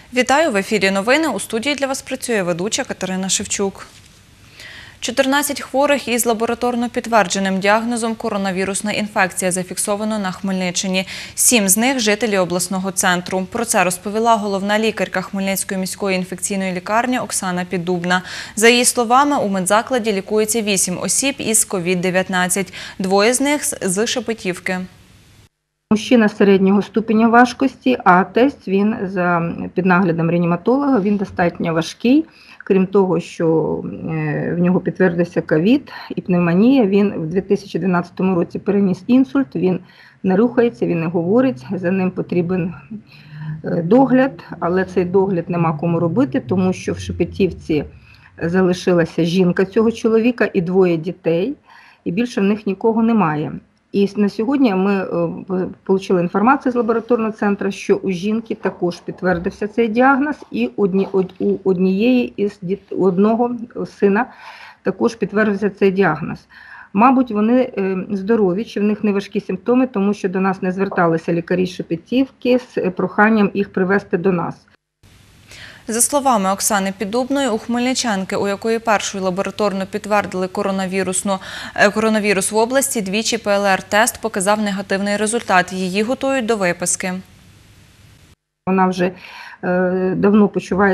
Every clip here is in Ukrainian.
Вітаю! В ефірі новини. У студії для вас працює ведуча Катерина Шевчук. 14 хворих із лабораторно підтвердженим діагнозом коронавірусна інфекція зафіксовано на Хмельниччині. 7 з них – жителі обласного центру. Про це розповіла головна лікарка Хмельницької міської інфекційної лікарні Оксана Піддубна. За її словами, у медзакладі лікується 8 осіб із COVID-19. 2 з них з Шепетівки. Мужчина середнього ступеня важкості, а тест він під наглядом реаніматолога, він достатньо важкий. Крім того, що в нього підтвердився ковід і пневмонія, він в 2012 році переніс інсульт, він не рухається, він не говорить, за ним потрібен догляд, але цей догляд нема кому робити, тому що в Шепетівці залишилася жінка цього чоловіка і 2 дітей, і більше в них нікого немає. І на сьогодні ми отримали інформацію з лабораторного центру, що у жінки також підтвердився цей діагноз, і у одного сина також підтвердився цей діагноз. Мабуть, вони здорові, чи в них не важкі симптоми, тому що до нас не зверталися лікарі Шепетівки з проханням їх привезти до нас. За словами Оксани Піддубної, у хмельничанки, у якої першою лабораторно підтвердили коронавірус в області, двічі ПЛР-тест показав негативний результат. Її готують до виписки. Вона вже давно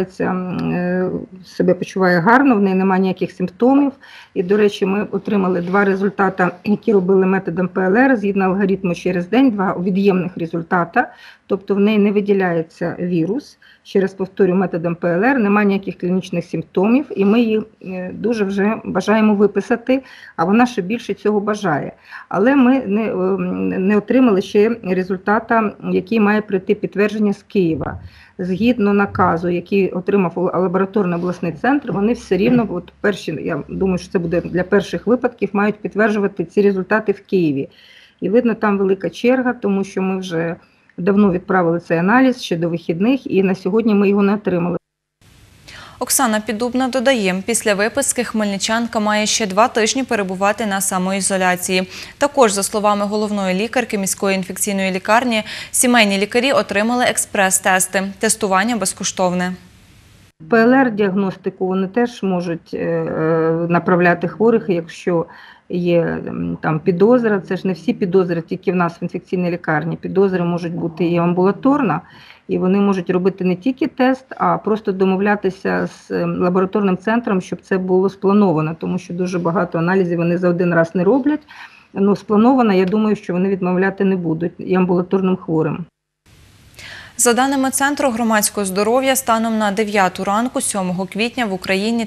себе почуває гарно, в неї немає ніяких симптомів. І, до речі, ми отримали 2 результати, які робили методом ПЛР, згідно алгоритму через день, 2 від'ємних результати. Тобто в неї не виділяється вірус. Ще раз повторю, методом ПЛР, немає ніяких клінічних симптомів, і ми її дуже вже бажаємо виписати, а вона ще більше цього бажає. Але ми не отримали ще результата, який має прийти підтвердження з Києва. Згідно наказу, який отримав лабораторний обласний центр, вони все рівно, я думаю, що це буде для перших випадків, мають підтверджувати ці результати в Києві. І видно, там велика черга, тому що ми вже давно відправили цей аналіз ще до вихідних, і на сьогодні ми його не отримали. Оксана Піддубна додає, після виписки хмельничанка має ще 2 тижні перебувати на самоізоляції. Також, за словами головної лікарки міської інфекційної лікарні, сімейні лікарі отримали експрес-тести. Тестування безкоштовне. ПЛР-діагностику вони теж можуть направляти хворих, якщо є там підозра. Це ж не всі підозри, тільки в нас в інфекційній лікарні. Підозри можуть бути і амбулаторно, і вони можуть робити не тільки тест, а просто домовлятися з лабораторним центром, щоб це було сплановано, тому що дуже багато аналізів вони за один раз не роблять. Ну, сплановано, я думаю, що вони відмовляти не будуть і амбулаторним хворим. За даними Центру громадського здоров'я, станом на 9 ранку 7 квітня в Україні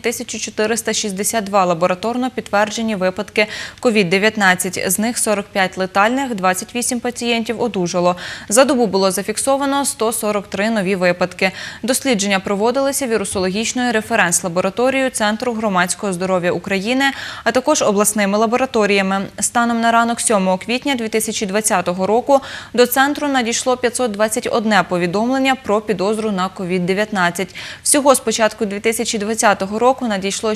1462 лабораторно підтверджені випадки COVID-19. З них 45 летальних, 28 пацієнтів одужало. За добу було зафіксовано 143 нові випадки. Дослідження проводилися вірусологічною референс-лабораторією Центру громадського здоров'я України, а також обласними лабораторіями. Станом на ранок 7 квітня 2020 року до Центру надійшло 521 повідомлення про підозру на COVID-19. Всього з початку 2020 року надійшло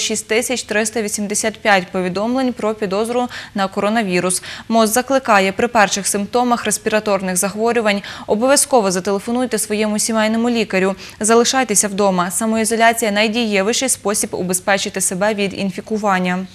6385 повідомлень про підозру на коронавірус. МОЗ закликає при перших симптомах респіраторних захворювань обов'язково зателефонуйте своєму сімейному лікарю. Залишайтеся вдома. Самоізоляція – найдієвіший спосіб убезпечити себе від інфікування.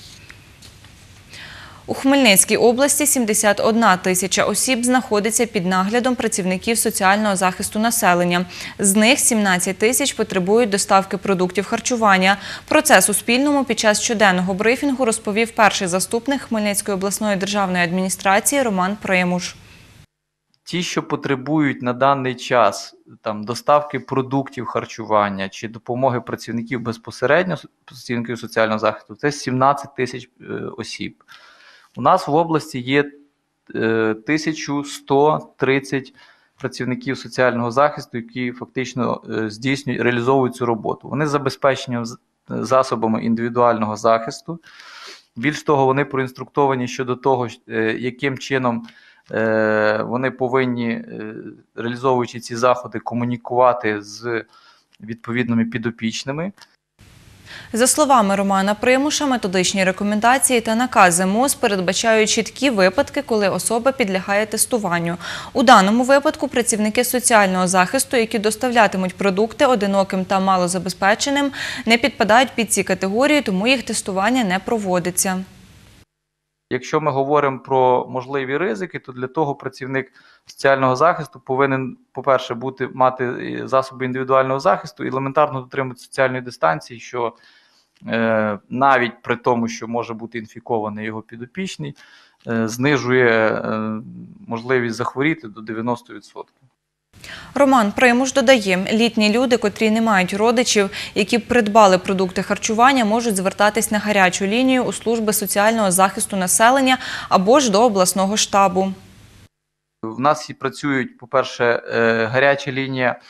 У Хмельницькій області 71 тисяча осіб знаходиться під наглядом працівників соціального захисту населення. З них 17 тисяч потребують доставки продуктів харчування. Про це Суспільному під час щоденного брифінгу розповів перший заступник Хмельницької обласної державної адміністрації Роман Примуш. Ті, що потребують на даний час доставки продуктів харчування чи допомоги працівників безпосередньо, працівників соціального захисту, це 17 тисяч осіб. У нас в області є 1130 працівників соціального захисту, які фактично реалізовують цю роботу. Вони забезпечені засобами індивідуального захисту. Більш того, вони проінструктовані щодо того, яким чином вони повинні, реалізовуючи ці заходи, комунікувати з відповідними підопічними. За словами Романа Примуша, методичні рекомендації та накази МОЗ передбачають чіткі випадки, коли особа підлягає тестуванню. У даному випадку працівники соціального захисту, які доставлятимуть продукти одиноким та малозабезпеченим, не підпадають під ці категорії, тому їх тестування не проводиться. Якщо ми говоримо про можливі ризики, то для того працівник соціального захисту повинен, по-перше, мати засоби індивідуального захисту і елементарно дотримувати соціальної дистанції, що навіть при тому, що може бути інфікований його підопічний, знижує можливість захворіти до 90%. Роман Примуш додає, літні люди, котрі не мають родичів, які б придбали продукти харчування, можуть звертатись на гарячу лінію у служби соціального захисту населення або ж до обласного штабу. В нас і працюють, по-перше, гаряча лінія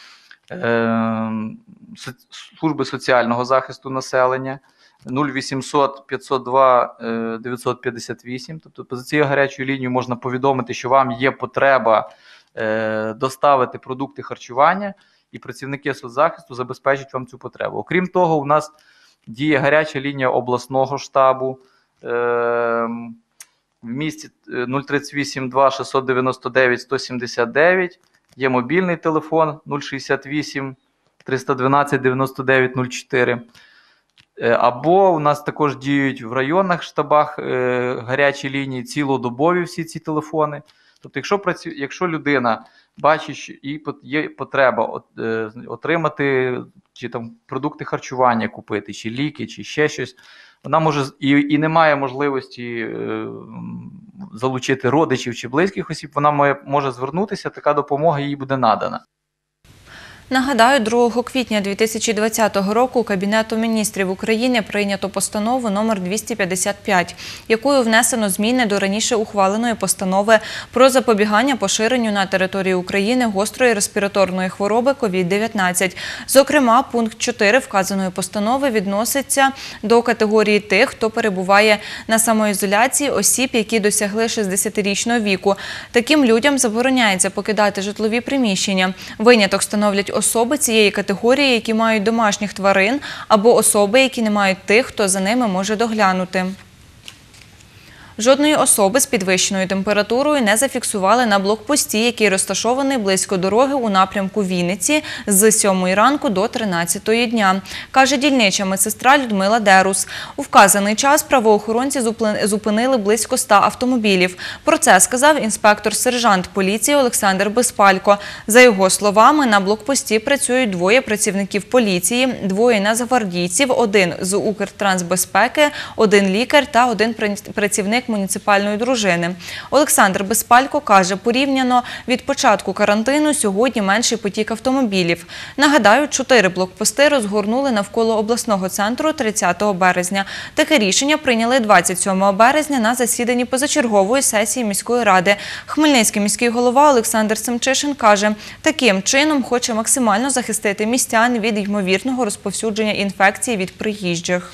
служби соціального захисту населення 0800 502 958. Тобто за цією гарячою лінією можна повідомити, що вам є потреба доставити продукти харчування, і працівники соцзахисту забезпечать вам цю потребу. Окрім того, у нас діє гаряча лінія обласного штабу в місті 038 2 699 179, є мобільний телефон 068 312 99 04. Або у нас також діють в районних штабах гарячі лінії, цілодобові всі ці телефони. Тобто, якщо людина бачить, що їй є потреба отримати чи там продукти харчування купити, чи ліки, чи ще щось, вона може і не має можливості залучити родичів чи близьких осіб, вона може звернутися, така допомога їй буде надана. Нагадаю, 2 квітня 2020 року Кабінетом міністрів України прийнято постанову номер 255, якою внесено зміни до раніше ухваленої постанови про запобігання поширенню на території України гострої респіраторної хвороби COVID-19. Зокрема, пункт 4 вказаної постанови відноситься до категорії тих, хто перебуває на самоізоляції, осіб, які досягли 60-річного віку. Таким людям забороняється покидати житлові приміщення. Виняток становлять особи цієї категорії, які мають домашніх тварин, або особи, які не мають тих, хто за ними може доглянути. Жодної особи з підвищеною температурою не зафіксували на блокпості, який розташований близько дороги у напрямку Вінниці з 7 ранку до 13 дня, каже дільнича медсестра Людмила Дерус. У вказаний час правоохоронці зупинили близько 100 автомобілів. Про це сказав інспектор-сержант поліції Олександр Безпалько. За його словами, на блокпості працюють 2 працівників поліції, 2 нацгвардійців, 1 з Укртрансбезпеки, 1 лікар та 1 працівник муніципальної дружини. Олександр Безпалько каже, порівняно від початку карантину сьогодні менший потік автомобілів. Нагадаю, 4 блокпости розгорнули навколо обласного центру 30 березня. Таке рішення прийняли 27 березня на засіданні позачергової сесії міської ради. Хмельницький міський голова Олександр Семчишин каже, таким чином хоче максимально захистити містян від ймовірного розповсюдження інфекції від приїжджих.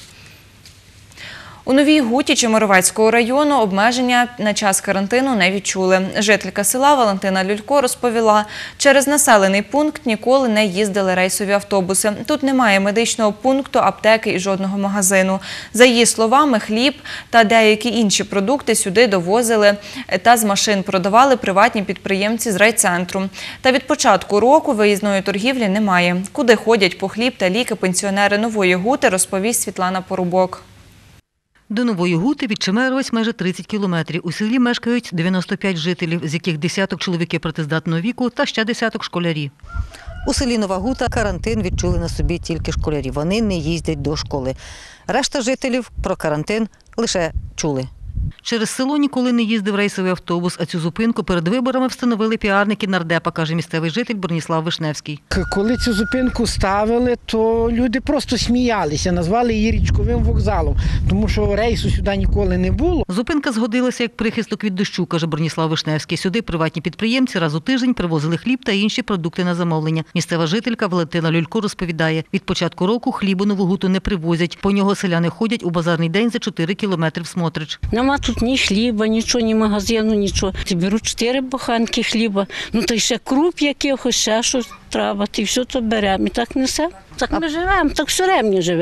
У Новій Гуті Чемеровецького району обмеження на час карантину не відчули. Жителька села Валентина Люлько розповіла, через населений пункт ніколи не їздили рейсові автобуси. Тут немає медичного пункту, аптеки і жодного магазину. За її словами, хліб та деякі інші продукти сюди довозили та з машин продавали приватні підприємці з райцентру. Та від початку року виїзної торгівлі немає. Куди ходять по хліб та ліки пенсіонери Нової Гути, розповість Світлана Порубок. До Нової Гути від Чемеровець майже 30 кілометрів. У селі мешкають 95 жителів, з яких десяток чоловіки працездатного віку та ще десяток школярі. У селі Нова Гута карантин відчули на собі тільки школярі. Вони не їздять до школи. Решта жителів про карантин лише чули. Через село ніколи не їздив рейсовий автобус, а цю зупинку перед виборами встановили піарники нардепа, каже місцевий житель Броніслав Вишневський. Коли цю зупинку ставили, то люди просто сміялися, назвали її річковим вокзалом, тому що рейсу сюди ніколи не було. Зупинка згодилася як прихисток від дощу, каже Броніслав Вишневський. Сюди приватні підприємці раз у тиждень привозили хліб та інші продукти на замовлення. Місцева жителька Валентина Люлько розповідає, від початку року хліб у Нову Гуту не привозять. По нього селяни ходять у базарний день за 4 кілометри в Смотрич. Нема тут ні хліба, нічого, ні магазину, нічого. Беру 4 буханки хліба, та й ще круп якихось, ще щось треба, і все то беремо. І так несемо. Так ми живемо, так все рівно живемо.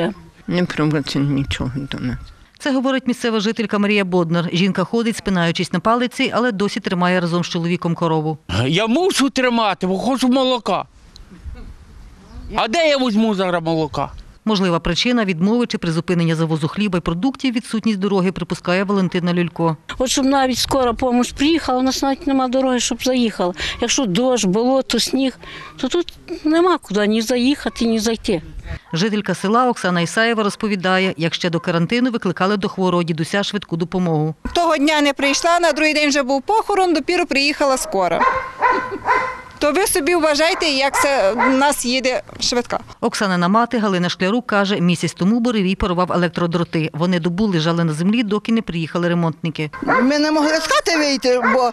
Не пробачили нічого до нас. Це говорить місцева жителька Марія Боднар. Жінка ходить, спинаючись на палиці, але досі тримає разом з чоловіком корову. Я мушу тримати, бо хочу молока. А де я візьму зараз молока? Можлива причина – відмови чи призупинення завозу хліба й продуктів, відсутність дороги, припускає Валентина Люлько. От щоб навіть скора допомога приїхала, у нас навіть немає дороги, щоб заїхала. Якщо дощ, болото, сніг, то тут нема куди ні заїхати, ні зайти. Жителька села Оксана Ісаєва розповідає, як ще до карантину викликали до хворого дідуся швидку допомогу. Того дня не прийшла, на другий день вже був похорон, допіру приїхала скоро. То ви собі вважайте, як це в нас їде швидка. Оксанина мати Галина Шклярук каже, місяць тому буревій порвав електродроти. Вони добу лежали на землі, доки не приїхали ремонтники. Ми не могли з хати вийти, бо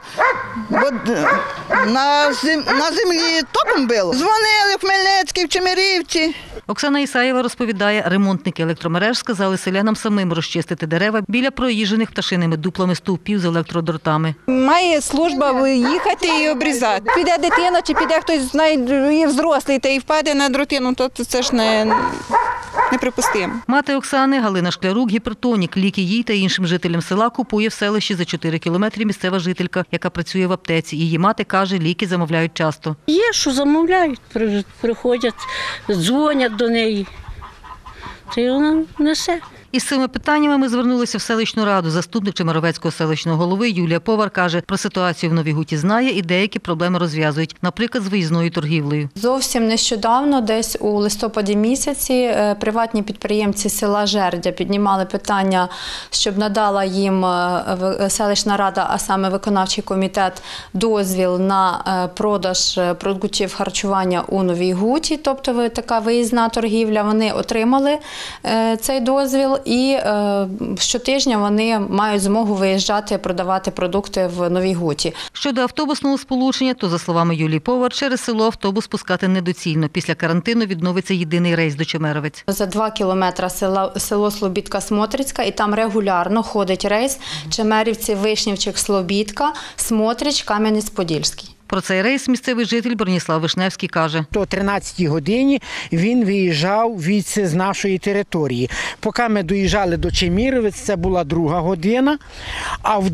на землі током било. Дзвонили в Хмельницький, в Чемерівці. Оксана Ісаєва розповідає, ремонтники електромереж сказали селянам самим розчистити дерева біля проїжджених пташиними дуплами стовпів з електродротами. Має служба виїхати і обрізати. Піде дитина чи піде хтось, знає, взрослий, та й впаде на дротину, то це ж неприпустимо. Мати Оксани Галина Шклярук гіпертонік. Ліки їй та іншим жителям села купує в селищі за 4 кілометри місцева жителька, яка працює в аптеці. Її мати каже, ліки замовляють часто. Є, що замовляють, приходять, дзвонять до неї. Та й вона несе. Із цими питаннями ми звернулися в селищну раду. Заступник Чемеровецького селищного голови Юлія Повар каже, про ситуацію в Новій Гуті знає і деякі проблеми розв'язують, наприклад, з виїзною торгівлею. Зовсім нещодавно, десь у листопаді місяці, приватні підприємці села Жердя піднімали питання, щоб надала їм селищна рада, а саме виконавчий комітет, дозвіл на продаж продуктів харчування у Новій Гуті, тобто така виїзна торгівля. Вони отримали цей дозвіл. І щотижня вони мають змогу виїжджати, продавати продукти в Новій Гуті. Щодо автобусного сполучення, то, за словами Юлії Повар, через село автобус пускати недоцільно. Після карантину відновиться єдиний рейс до Чемеровець. За 2 кілометри село Слобідка-Смотрицька, і там регулярно ходить рейс Чемерівці, Вишнівчик, Слобідка, Смотрич, Кам'янець-Подільський. Про цей рейс місцевий житель Броніслав Вишневський каже. О 13-й годині він виїжджав з нашої території. Поки ми доїжджали до Чеміровець, це була 2 година, а в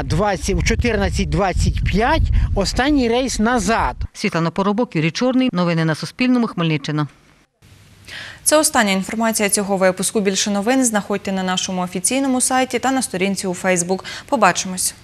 14:25 останній рейс назад. Світлана Поробок, Юрій Чорний. Новини на Суспільному. Хмельниччина. Це остання інформація цього випуску. Більше новин знаходьте на нашому офіційному сайті та на сторінці у Фейсбук. Побачимось.